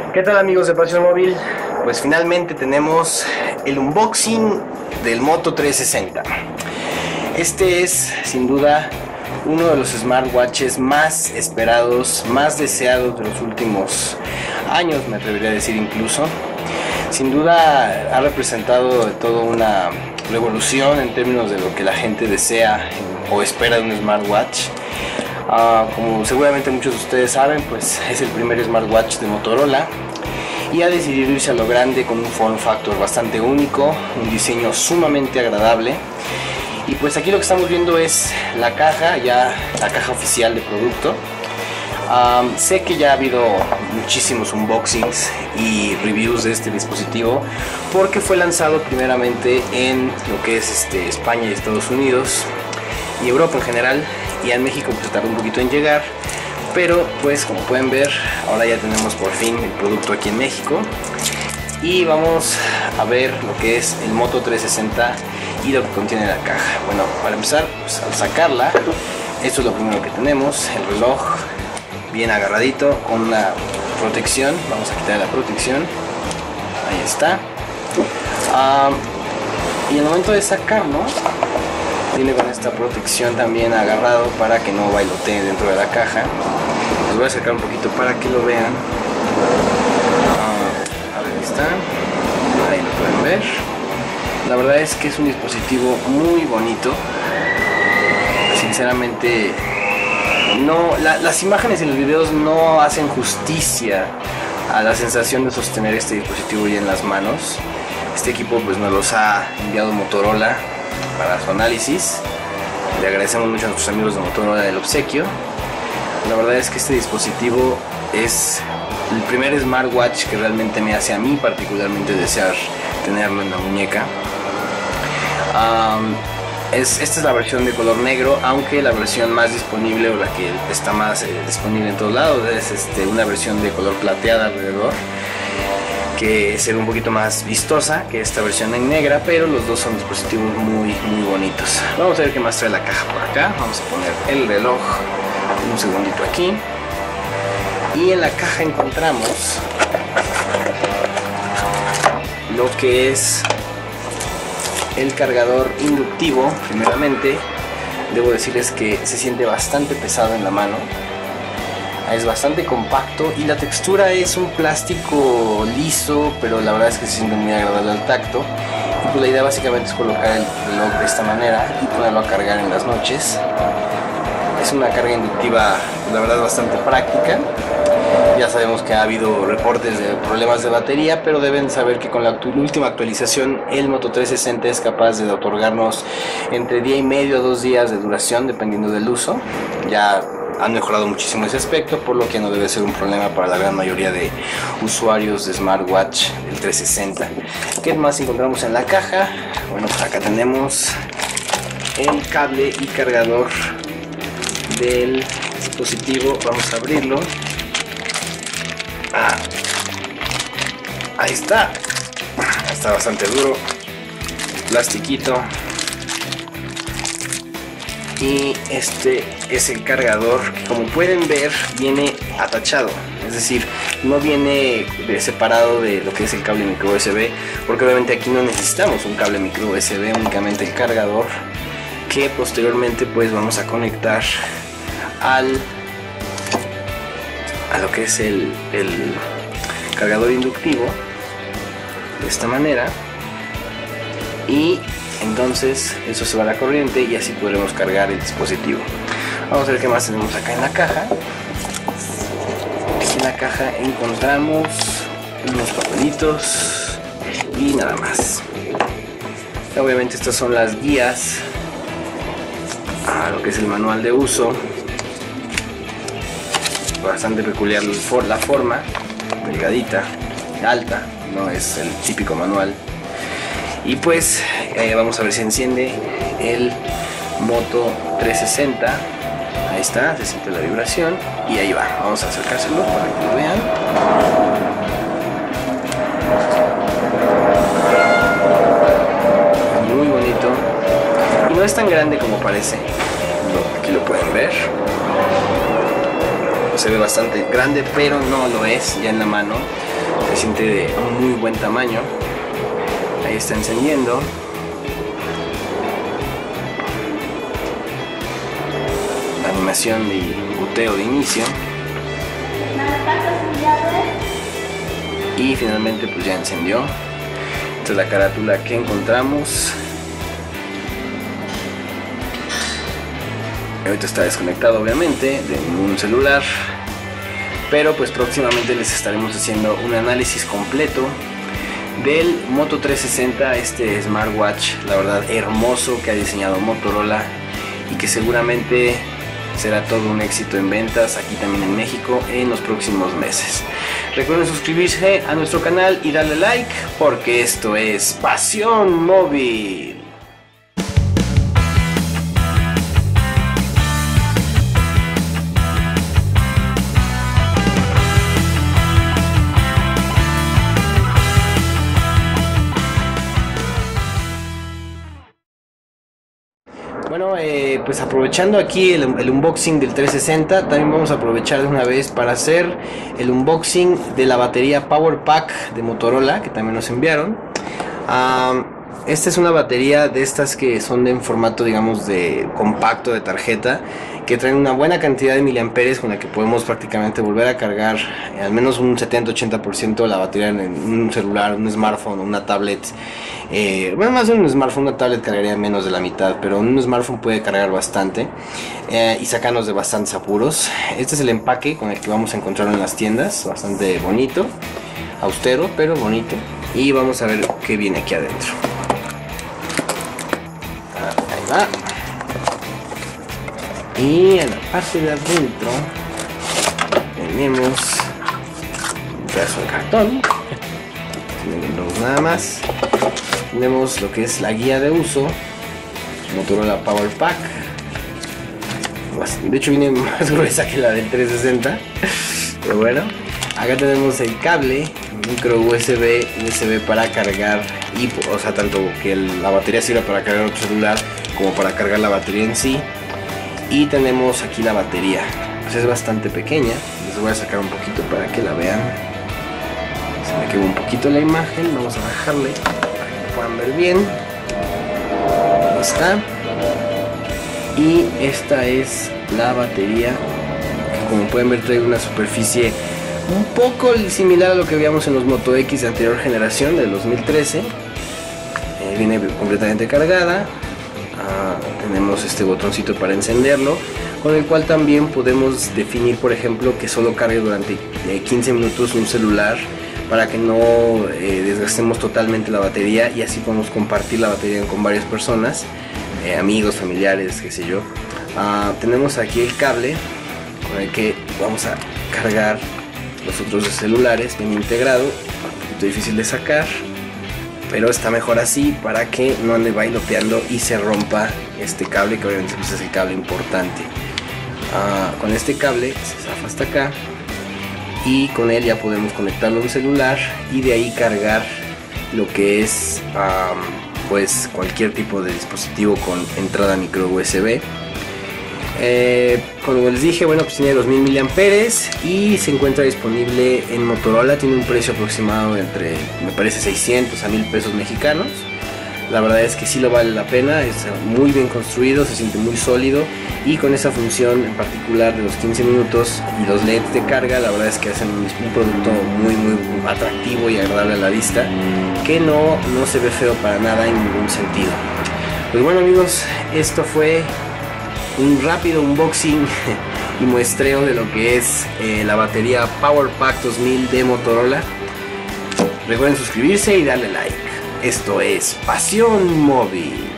¿Qué tal, amigos de Pasión Móvil? Pues finalmente tenemos el unboxing del Moto 360. Este es sin duda uno de los smartwatches más esperados, más deseados de los últimos años, me atrevería a decir incluso. Sin duda ha representado de todo una revolución en términos de lo que la gente desea o espera de un smartwatch. Como seguramente muchos de ustedes saben, pues es el primer smartwatch de Motorola y ha decidido irse a lo grande con un form factor bastante único, un diseño sumamente agradable. Y pues aquí lo que estamos viendo es la caja, ya la caja oficial de producto. Sé que ya ha habido muchísimos unboxings y reviews de este dispositivo porque fue lanzado primeramente en lo que es España y Estados Unidos y Europa en general, y en México pues tardó un poquito en llegar, pero pues como pueden ver ahora ya tenemos por fin el producto aquí en México y vamos a ver lo que es el Moto 360 y lo que contiene la caja. Bueno, para empezar, pues, al sacarla, esto es lo primero que tenemos: el reloj bien agarradito con una protección. Vamos a quitar la protección, ahí está. Y al momento de sacarlo viene con esta protección también agarrado para que no bailotee dentro de la caja. Les voy a acercar un poquito para que lo vean. A ver, ahí está, ahí lo pueden ver. La verdad es que es un dispositivo muy bonito. Sinceramente, las imágenes y los videos no hacen justicia a la sensación de sostener este dispositivo ya en las manos. Este equipo pues nos los ha enviado Motorola para su análisis. Le agradecemos mucho a nuestros amigos de Motorola el obsequio. La verdad es que este dispositivo es el primer smartwatch que realmente me hace a mí particularmente desear tenerlo en la muñeca. Esta es la versión de color negro, aunque la versión más disponible, o la que está más disponible en todos lados, es una versión de color plateada alrededor, que se ve un poquito más vistosa que esta versión en negra, pero los dos son dispositivos muy bonitos. Vamos a ver qué más trae la caja por acá. Vamos a poner el reloj un segundito aquí, y en la caja encontramos lo que es el cargador inductivo. Primeramente debo decirles que se siente bastante pesado en la mano, es bastante compacto y la textura es un plástico liso, pero la verdad es que se siente muy agradable al tacto. Y pues la idea básicamente es colocar el reloj de esta manera y ponerlo a cargar en las noches. Es una carga inductiva, la verdad, bastante práctica. Ya sabemos que ha habido reportes de problemas de batería, pero deben saber que con la última actualización el Moto 360 es capaz de otorgarnos entre día y medio a 2 días de duración dependiendo del uso. Ya han mejorado muchísimo ese aspecto, por lo que no debe ser un problema para la gran mayoría de usuarios de smartwatch del 360. ¿Qué más encontramos en la caja? Bueno, pues acá tenemos el cable y cargador del dispositivo. Vamos a abrirlo. Ahí está. Está bastante duro, plastiquito. Y este es el cargador, que como pueden ver viene atachado, es decir, no viene separado de lo que es el cable micro USB, porque obviamente aquí no necesitamos un cable micro USB, únicamente el cargador, que posteriormente pues vamos a conectar a lo que es el cargador inductivo de esta manera, y entonces eso se va a la corriente y así podremos cargar el dispositivo. Vamos a ver qué más tenemos acá en la caja. Aquí en la caja encontramos unos papelitos y nada más. Obviamente estas son las guías a lo que es el manual de uso. Bastante peculiar la forma, delgadita, alta, no es el típico manual. Y pues vamos a ver si enciende el Moto 360. Ahí está, se siente la vibración y ahí va. Vamos a acercárselo para que lo vean. Muy bonito y no es tan grande como parece. Aquí lo pueden ver. Se ve bastante grande, pero no lo es ya en la mano. Se siente de un muy buen tamaño. Ahí está encendiendo. La animación de boteo de inicio. Y finalmente pues ya encendió. Esta es la carátula que encontramos. Ahorita está desconectado obviamente de ningún celular, pero pues próximamente les estaremos haciendo un análisis completo del Moto 360, este smartwatch, la verdad hermoso, que ha diseñado Motorola y que seguramente será todo un éxito en ventas aquí también en México en los próximos meses. Recuerden suscribirse a nuestro canal y darle like, porque esto es Pasión Móvil. Bueno, pues aprovechando aquí el unboxing del 360, también vamos a aprovechar de una vez para hacer el unboxing de la batería Power Pack de Motorola, que también nos enviaron. Esta es una batería de estas que son en formato, digamos, de compacto de tarjeta, que traen una buena cantidad de miliamperes con la que podemos prácticamente volver a cargar al menos un 70-80% de la batería en un celular, un smartphone, una tablet. Bueno, más de un smartphone, una tablet cargaría menos de la mitad, pero un smartphone puede cargar bastante y sacarnos de bastantes apuros. Este es el empaque con el que vamos a encontrarlo en las tiendas, bastante bonito, austero pero bonito, y vamos a ver qué viene aquí adentro. Ahí va. Y en la parte de adentro tenemos un pedazo de cartón, nada más. Tenemos lo que es la guía de uso, Motorola Power Pack. De hecho viene más gruesa que la del 360, pero bueno. Acá tenemos el cable micro USB para cargar, y, o sea, tanto que la batería sirva para cargar otro celular como para cargar la batería en sí. Y tenemos aquí la batería, pues es bastante pequeña. Les voy a sacar un poquito para que la vean. Se me quedó un poquito la imagen, vamos a bajarle para que puedan ver bien. Ahí está. Y esta es la batería, que como pueden ver trae una superficie un poco similar a lo que veíamos en los Moto X de anterior generación, del 2013. Viene completamente cargada. Tenemos este botoncito para encenderlo, con el cual también podemos definir, por ejemplo, que solo cargue durante 15 minutos un celular, para que no desgastemos totalmente la batería, y así podemos compartir la batería con varias personas, amigos, familiares, qué sé yo. Tenemos aquí el cable con el que vamos a cargar los otros celulares, bien integrado, un poquito difícil de sacar, pero está mejor así para que no ande bailoteando y se rompa este cable, que obviamente pues es el cable importante. Con este cable se zafa hasta acá, y con él ya podemos conectarlo a un celular y de ahí cargar lo que es pues cualquier tipo de dispositivo con entrada micro USB. Como les dije, bueno, pues tiene 2000 miliamperes y se encuentra disponible en Motorola. Tiene un precio aproximado entre, me parece, 600 a 1000 pesos mexicanos. La verdad es que sí lo vale la pena, es muy bien construido, se siente muy sólido, y con esa función en particular de los 15 minutos y los LEDs de carga, la verdad es que hacen un producto muy atractivo y agradable a la vista, que no se ve feo para nada en ningún sentido. Pues bueno, amigos, esto fue un rápido unboxing y muestreo de lo que es la batería Power Pack 2000 de Motorola. Recuerden suscribirse y darle like. Esto es Pasión Móvil.